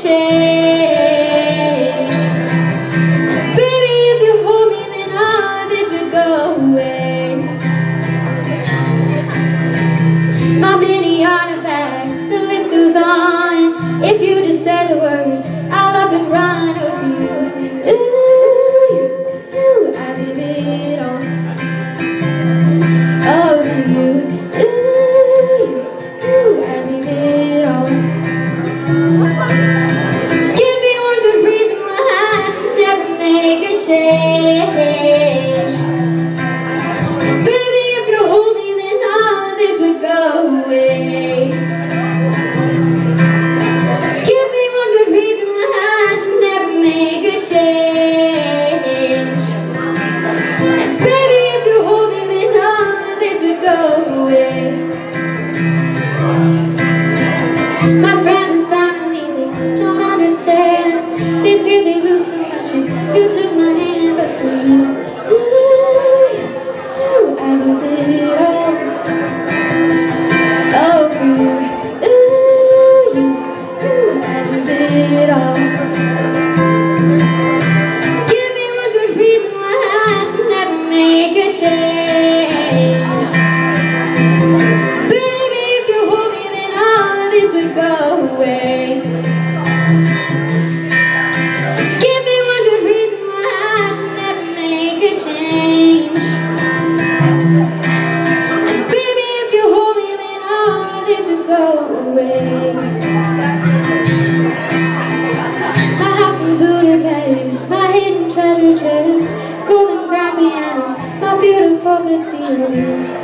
change. Baby, if you hold me, then all this would go away. My many artifacts, the list goes on. If you just said the words, I'll up and run. Oh, to you, ooh, I give it all. Oh, to you, ooh, I give it all. Give me one good reason why I should never make a change. Baby, if you hold me, then all of this would go away. Give me one good reason why I should never make a change. And baby, if you hold me, then all of this would go away. My friends and family, they don't understand. They fear they lose so much if you took my hand. But for you, ooh, I lose it all. Oh, for you, ooh, I lose it all. Give me one good reason why I should never make a change. Baby, if you hold me, then all of this would go away. Give me one good reason why I should never make a change. And baby, if you hold me, then all of this would go away. My house in Budapest, my hidden treasure chest, golden grand piano, my beautiful Castile.